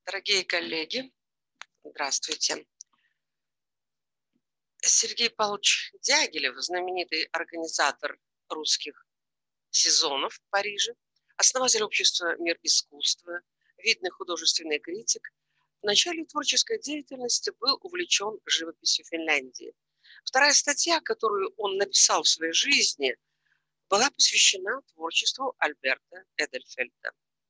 Дорогие коллеги, здравствуйте. Сергей Павлович Дягилев, знаменитый организатор русских сезонов в Париже, основатель общества «Мир искусства», видный художественный критик, в начале творческой деятельности был увлечен живописью Финляндии. Вторая статья, которую он написал в своей жизни, была посвящена творчеству Альберта Эдельфельда.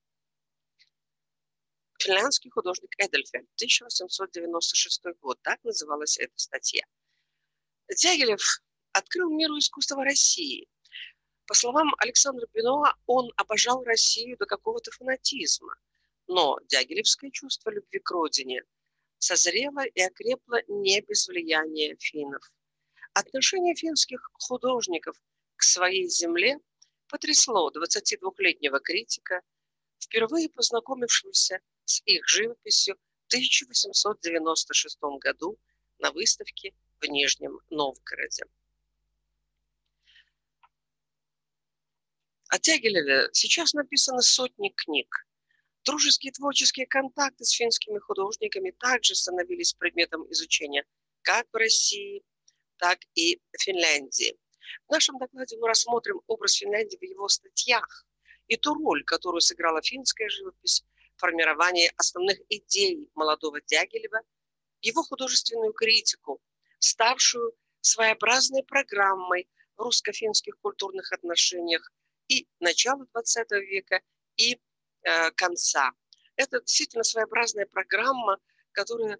Финляндский художник Эдельфельд, 1896 год, так называлась эта статья. Дягилев открыл миру искусства России. По словам Александра Бенуа, он обожал Россию до какого-то фанатизма. Но дягилевское чувство любви к родине созрело и окрепло не без влияния финнов. Отношение финских художников к своей земле потрясло 22-летнего критика, впервые познакомившегося с их живописью в 1896 году на выставке в Нижнем Новгороде. О Дягилеве сейчас написано сотни книг. Дружеские творческие контакты с финскими художниками также становились предметом изучения как в России, так и в Финляндии. В нашем докладе мы рассмотрим образ Финляндии в его статьях и ту роль, которую сыграла финская живопись в формировании основных идей молодого Дягилева, его художественную критику, ставшую своеобразной программой в русско-финских культурных отношениях и начала XX века, и конца. Это действительно своеобразная программа, которая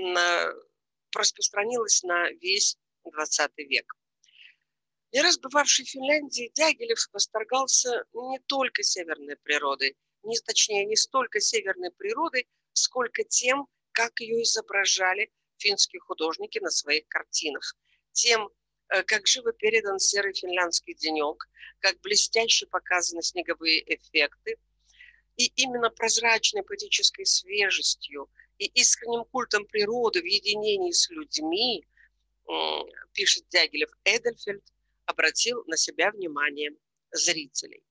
распространилась на весь XX век. Не раз бывавший в Финляндии, Дягилев восторгался не только северной природой, точнее, не столько северной природой, сколько тем, как ее изображали финские художники на своих картинах. Тем, как живо передан серый финляндский денек, как блестяще показаны снеговые эффекты. И именно прозрачной поэтической свежестью и искренним культом природы в единении с людьми, пишет Дягилев, Эдельфельд обратил на себя внимание зрителей.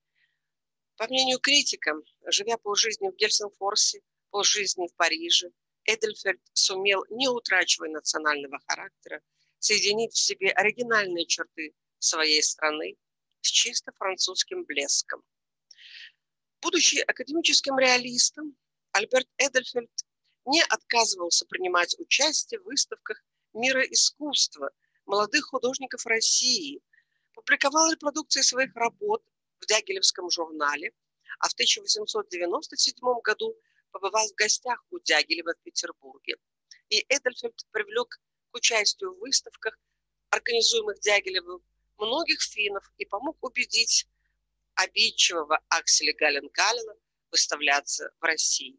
По мнению критика, живя полжизни в Гельсингфорсе, полжизни в Париже, Эдельфельд сумел, не утрачивая национального характера, соединить в себе оригинальные черты своей страны с чисто французским блеском. Будучи академическим реалистом, Альберт Эдельфельд не отказывался принимать участие в выставках мира искусства молодых художников России, публиковал репродукции своих работ в Дягилевском журнале, а в 1897 году побывал в гостях у Дягилева в Петербурге. И Эдельфельд привлек к участию в выставках, организуемых Дягилевым, многих финнов и помог убедить обидчивого Акселя Гален-Каллена выставляться в России.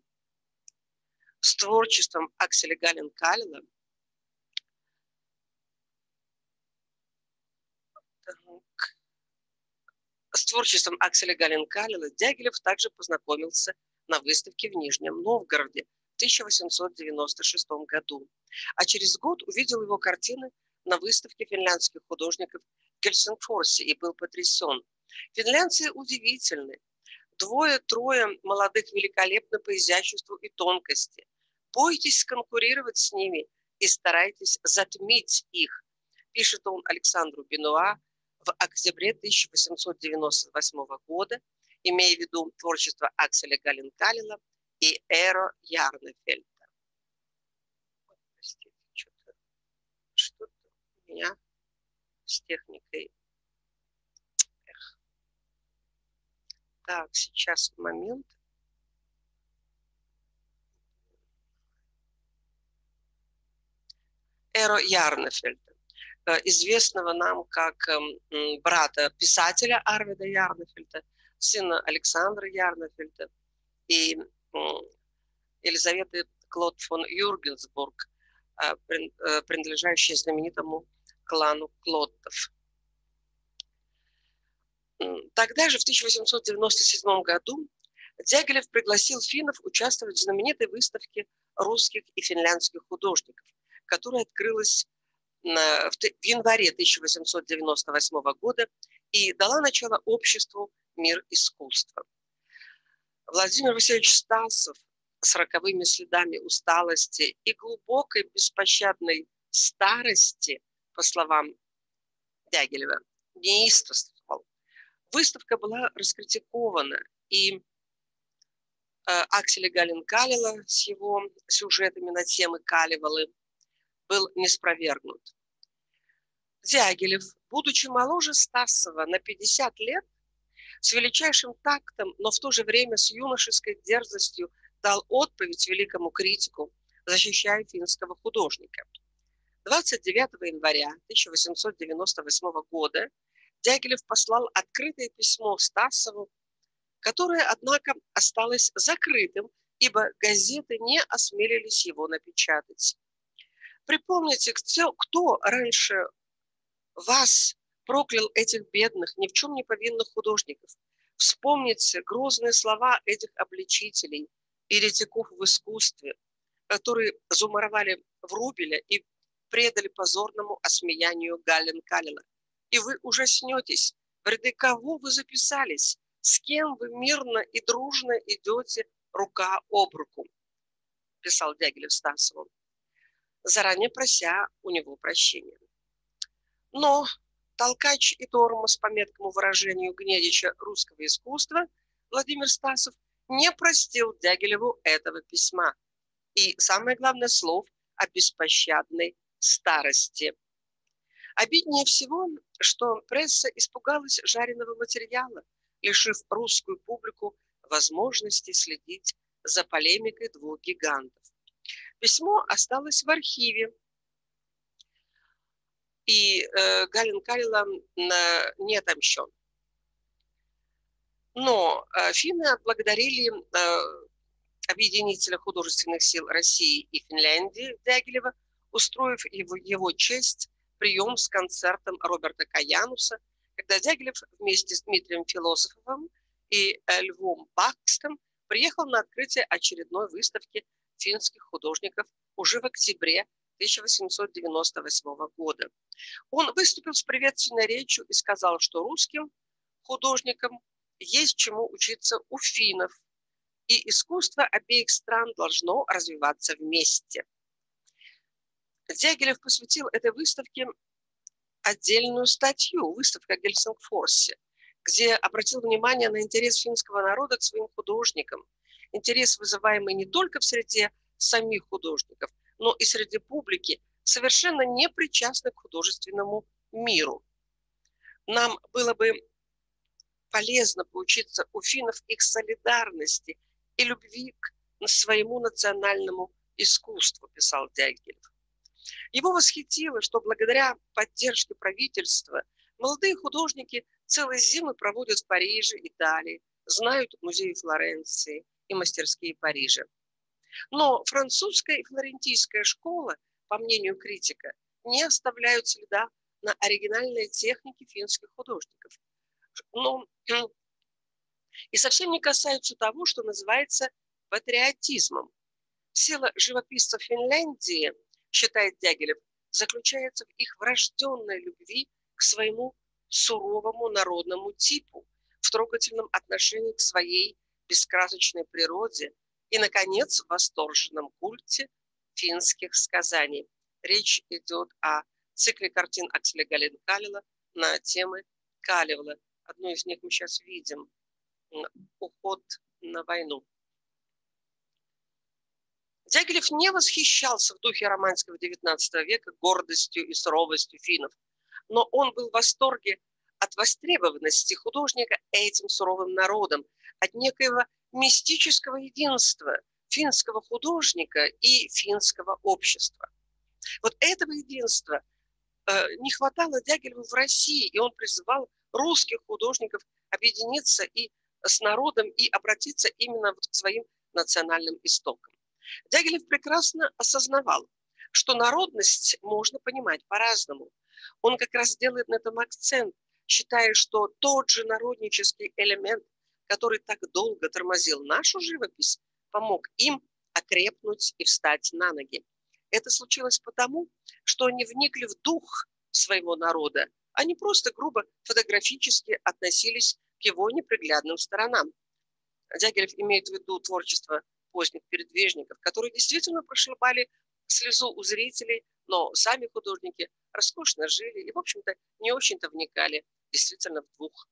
С творчеством Акселя Гален-Каллена Дягилев также познакомился на выставке в Нижнем Новгороде в 1896 году, а через год увидел его картины на выставке финляндских художников в Гельсингфорсе и был потрясен. Финляндцы удивительны. Двое-трое молодых великолепны по изяществу и тонкости. Бойтесь конкурировать с ними и старайтесь затмить их, пишет он Александру Бенуа в октябре 1898 года, имея в виду творчество Акселя Гален-Каллена и Эро Ярнефельда. Простите, что-то у меня с техникой. Так, сейчас момент. Эро Ярнефельда, известного нам как брата писателя Арвида Ярнефельда, сына Александра Ярнефельда и Елизаветы Клод фон Юргенсбург, принадлежащей знаменитому клану Клодтов. Тогда же, в 1897 году, Дягилев пригласил финнов участвовать в знаменитой выставке русских и финляндских художников, которая открылась в январе 1898 года и дала начало обществу «Мир искусства». Владимир Васильевич Стасов с роковыми следами усталости и глубокой беспощадной старости, по словам Дягилева, неистовствовал. Выставка была раскритикована, и Акселя Галин-Калила с его сюжетами на темы Калевалы был неспровергнут. Дягилев, будучи моложе Стасова на 50 лет, с величайшим тактом, но в то же время с юношеской дерзостью дал отповедь великому критику, защищая финского художника. 29 января 1898 года Дягилев послал открытое письмо Стасову, которое, однако, осталось закрытым, ибо газеты не осмелились его напечатать. Припомните, кто раньше вас проклял этих бедных, ни в чем не повинных художников. Вспомните грозные слова этих обличителей, еретиков в искусстве, которые замуровали Врубеля и предали позорному осмеянию Галин-Калила. И вы ужаснетесь, в ряды кого вы записались, с кем вы мирно и дружно идете рука об руку, писал Дягилев Стасову, заранее прося у него прощения. Но толкач и тормоз, по меткому выражению Гнедича русского искусства, Владимир Стасов не простил Дягилеву этого письма и, самое главное, слов о беспощадной старости. Обиднее всего, что пресса испугалась жареного материала, лишив русскую публику возможности следить за полемикой двух гигантов. Письмо осталось в архиве, и Галин-Калила не отомщен. Но финны отблагодарили объединителя художественных сил России и Финляндии Дягилева, устроив его честь прием с концертом Роберта Каянуса, когда Дягилев вместе с Дмитрием Философовым и Львом Бакстом приехал на открытие очередной выставки финских художников уже в октябре 1898 года. Он выступил с приветственной речью и сказал, что русским художникам есть чему учиться у финнов, и искусство обеих стран должно развиваться вместе. Дягилев посвятил этой выставке отдельную статью «Выставка в Гельсингфорсе», где обратил внимание на интерес финского народа к своим художникам, интерес, вызываемый не только в среде самих художников, но и среди публики, совершенно не причастной к художественному миру. Нам было бы полезно поучиться у финнов их солидарности и любви к своему национальному искусству, писал Дягилев. Его восхитило, что благодаря поддержке правительства молодые художники целые зимы проводят в Париже, Италии, знают музеи Флоренции и мастерские Парижа. Но французская и флорентийская школа, по мнению критика, не оставляют следа на оригинальной технике финских художников. И совсем не касаются того, что называется патриотизмом. Сила живописцев Финляндии, считает Дягилев, заключается в их врожденной любви к своему суровому народному типу, в трогательном отношении к своей бескрасочной природе и, наконец, в восторженном культе финских сказаний. Речь идет о цикле картин Акселя Галин-Калила на темы Калевала. Одну из них мы сейчас видим. «Уход на войну». Дягилев не восхищался в духе романского XIX века гордостью и суровостью финнов, но он был в восторге от востребованности художника этим суровым народом, от некоего мистического единства финского художника и финского общества. Вот этого единства не хватало Дягилеву в России, и он призывал русских художников объединиться и с народом и обратиться именно к своим национальным истокам. Дягилев прекрасно осознавал, что народность можно понимать по-разному. Он как раз делает на этом акцент, считая, что тот же народнический элемент, который так долго тормозил нашу живопись, помог им окрепнуть и встать на ноги. Это случилось потому, что они вникли в дух своего народа, они просто грубо фотографически относились к его неприглядным сторонам. Дягилев имеет в виду творчество поздних передвижников, которые действительно прошибали слезу у зрителей, но сами художники роскошно жили и, в общем-то, не очень-то вникали действительно в дух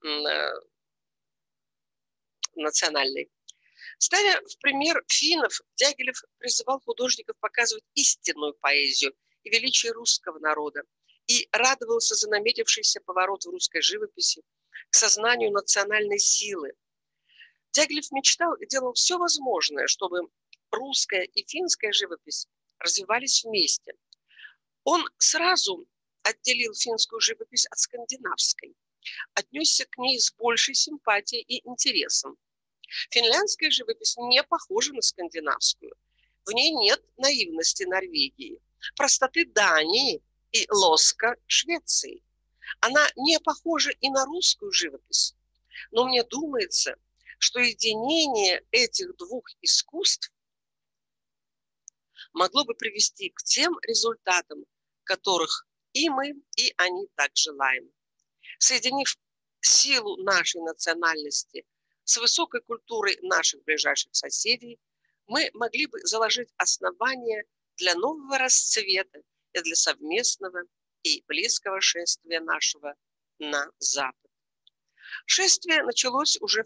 национальный. Ставя в пример финнов, Дягилев призывал художников показывать истинную поэзию и величие русского народа и радовался за наметившийся поворот в русской живописи к сознанию национальной силы. Дягилев мечтал и делал все возможное, чтобы русская и финская живопись развивались вместе. Он сразу отделил финскую живопись от скандинавской, отнесся к ней с большей симпатией и интересом. Финляндская живопись не похожа на скандинавскую. В ней нет наивности Норвегии, простоты Дании и лоска Швеции. Она не похожа и на русскую живопись. Но мне думается, что единение этих двух искусств могло бы привести к тем результатам, которых и мы, и они так желаем. Соединив силу нашей национальности с высокой культурой наших ближайших соседей, мы могли бы заложить основания для нового расцвета и для совместного и близкого шествия нашего на Запад. Шествие началось уже в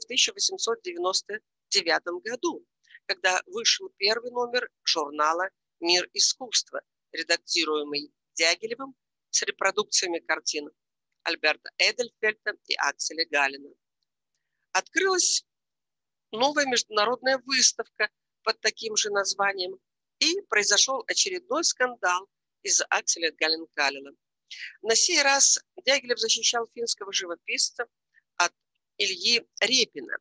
1899 году, когда вышел первый номер журнала «Мир искусства», редактируемый Дягилевым с репродукциями картин Альберта Эдельфельда и Акселя Галлена. Открылась новая международная выставка под таким же названием, и произошел очередной скандал из-за Акселя Галленкаллена. На сей раз Дягилев защищал финского живописца от Ильи Репина.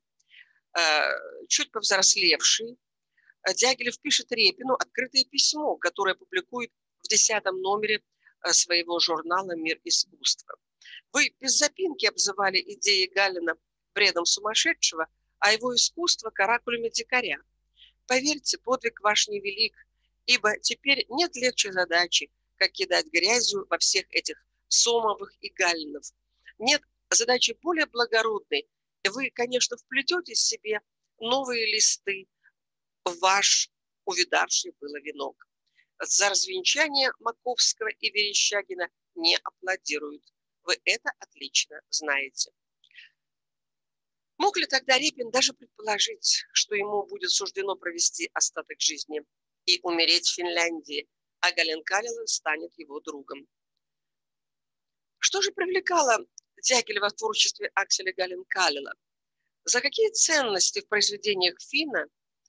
Чуть повзрослевший, Дягилев пишет Репину открытое письмо, которое публикует в 10-м номере своего журнала «Мир искусства». Вы без запинки обзывали идеи Галлена бредом сумасшедшего, а его искусство каракулями дикаря. Поверьте, подвиг ваш невелик, ибо теперь нет легче задачи, как кидать грязью во всех этих Сомовых и Галленов. Нет задачи более благородной, и вы, конечно, вплетете себе новые листы в ваш увидавший было венок. За развенчание Маковского и Верещагина не аплодируют. Вы это отлично знаете. Мог ли тогда Репин даже предположить, что ему будет суждено провести остаток жизни и умереть в Финляндии, а Галленкаллен станет его другом? Что же привлекало Дягилева в творчестве Акселя Галленкаллена? За какие ценности в произведениях финна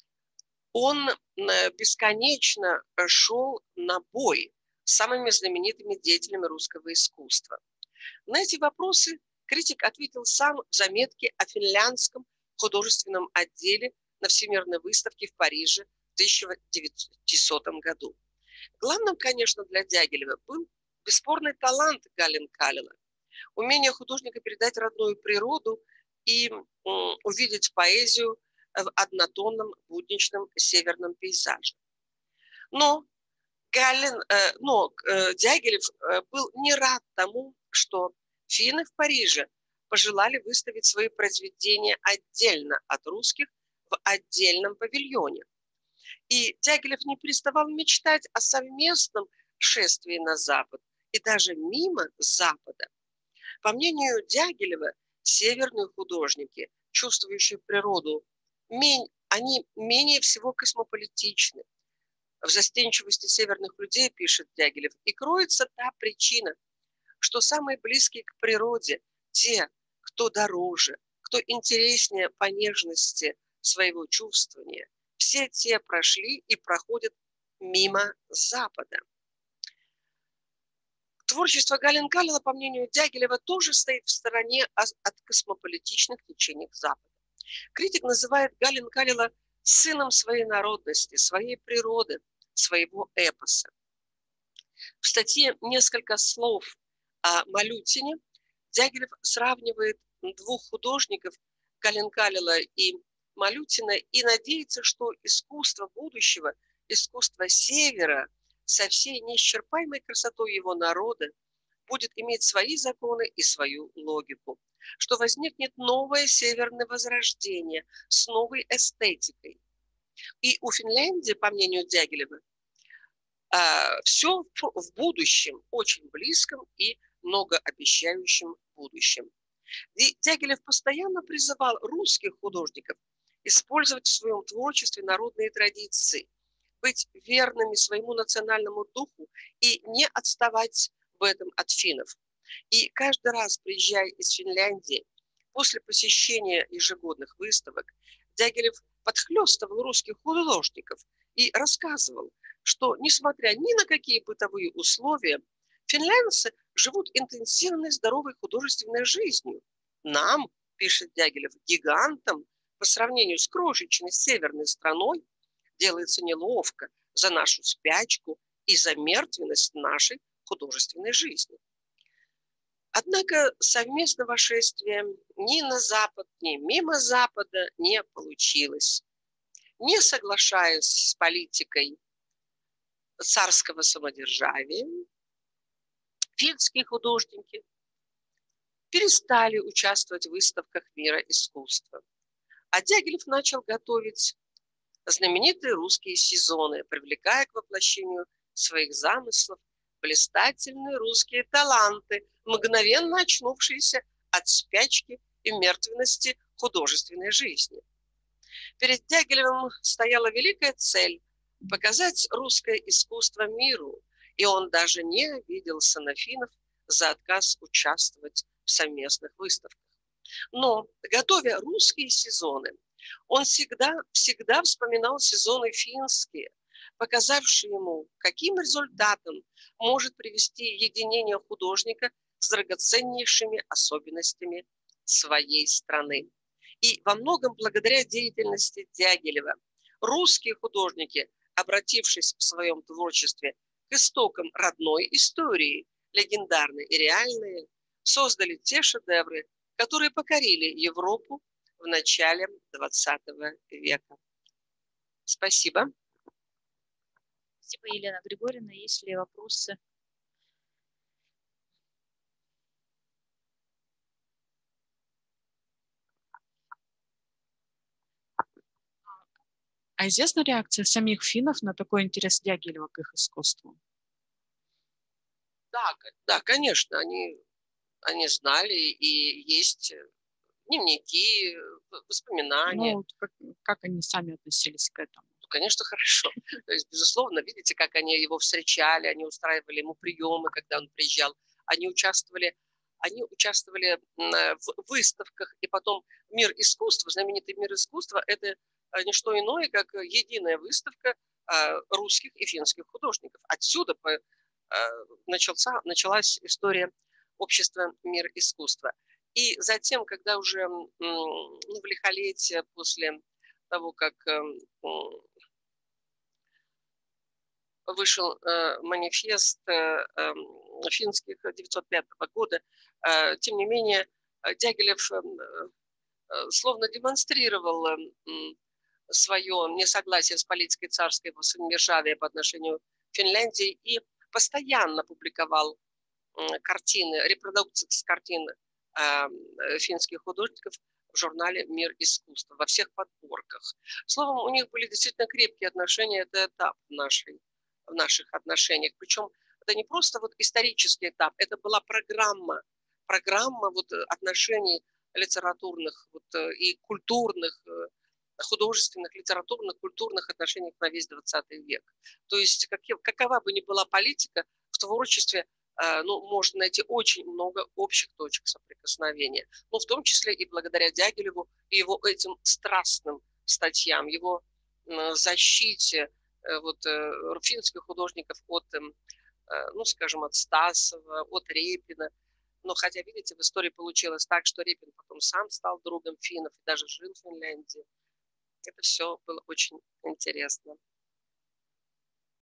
он бесконечно шел на бой с самыми знаменитыми деятелями русского искусства? На эти вопросы критик ответил сам в заметке о финляндском художественном отделе на Всемирной выставке в Париже в 1900 году. Главным, конечно, для Дягилева был бесспорный талант Галленкаллена, умение художника передать родную природу и увидеть поэзию в однотонном будничном северном пейзаже. Но Дягилев был не рад тому, что финны в Париже пожелали выставить свои произведения отдельно от русских в отдельном павильоне. И Дягилев не переставал мечтать о совместном шествии на Запад и даже мимо Запада. По мнению Дягилева, северные художники, чувствующие природу, они менее всего космополитичны. В застенчивости северных людей, пишет Дягилев, и кроется та причина, что самые близкие к природе, те, кто дороже, кто интереснее по нежности своего чувствования, все те прошли и проходят мимо Запада. Творчество Галленкаллена, по мнению Дягилева, тоже стоит в стороне от космополитичных течений Запада. Критик называет Галленкаллена сыном своей народности, своей природы, своего эпоса. В статье «Несколько слов о Малютине» Дягилев сравнивает двух художников, Галленкаллена и Малютина, и надеется, что искусство будущего, искусство Севера со всей неисчерпаемой красотой его народа будет иметь свои законы и свою логику, что возникнет новое северное возрождение с новой эстетикой. И у Финляндии, по мнению Дягилева, все в будущем, очень близком и многообещающем будущем. И Дягилев постоянно призывал русских художников использовать в своем творчестве народные традиции, быть верными своему национальному духу и не отставать в этом от финнов. И каждый раз, приезжая из Финляндии, после посещения ежегодных выставок, Дягилев подхлестывал русских художников и рассказывал, что, несмотря ни на какие бытовые условия, финлянцы живут интенсивной, здоровой художественной жизнью. Нам, пишет Дягилев, гигантам, по сравнению с крошечной северной страной, делается неловко за нашу спячку и за мертвенность нашей художественной жизни. Однако совместного шествия ни на Запад, ни мимо Запада не получилось. Не соглашаясь с политикой царского самодержавия, финские художники перестали участвовать в выставках мира искусства. А Дягилев начал готовить знаменитые русские сезоны, привлекая к воплощению своих замыслов блистательные русские таланты, мгновенно очнувшиеся от спячки и мертвенности художественной жизни. Перед Дягилевым стояла великая цель – показать русское искусство миру, и он даже не обиделся на финнов за отказ участвовать в совместных выставках. Но, готовя русские сезоны, он всегда вспоминал сезоны финские, показавшие ему, каким результатом может привести единение художника с драгоценнейшими особенностями своей страны. И во многом благодаря деятельности Дягилева русские художники, обратившись в своем творчестве к истокам родной истории, легендарной и реальной, создали те шедевры, которые покорили Европу в начале XX века. Спасибо. Спасибо, Елена Григорьевна. Есть ли вопросы? А известна реакция самих финнов на такой интерес Дягилева к их искусству? Да, конечно, они знали, и есть дневники, воспоминания. Ну, как они сами относились к этому? Конечно, хорошо. То есть, безусловно, видите, как они его встречали, они устраивали ему приемы, когда он приезжал. Они участвовали в выставках, и потом «Мир искусства», знаменитый «Мир искусства» – это не что иное, как единая выставка русских и финских художников. Отсюда началась история общества «Мир искусства». И затем, когда уже в лихолетие после того, как вышел манифест финских 1905 года, тем не менее Дягилев словно демонстрировал свое несогласие с политикой царского самодержавия по отношению к Финляндии и постоянно публиковал картины, репродукции с картин финских художников в журнале «Мир искусства», во всех подборках. Словом, у них были действительно крепкие отношения, это этап в наших отношениях. Причем это не просто вот исторический этап, это была программа вот отношений литературных и культурных, художественных, литературных, культурных отношений на весь 20 век. То есть какова бы ни была политика, в творчестве можно найти очень много общих точек соприкосновения. Но в том числе и благодаря Дягилеву и его этим страстным статьям, его защите финских художников от, скажем, от Стасова, от Репина. Но хотя, видите, в истории получилось так, что Репин потом сам стал другом финнов и даже жил в Финляндии. Это все было очень интересно.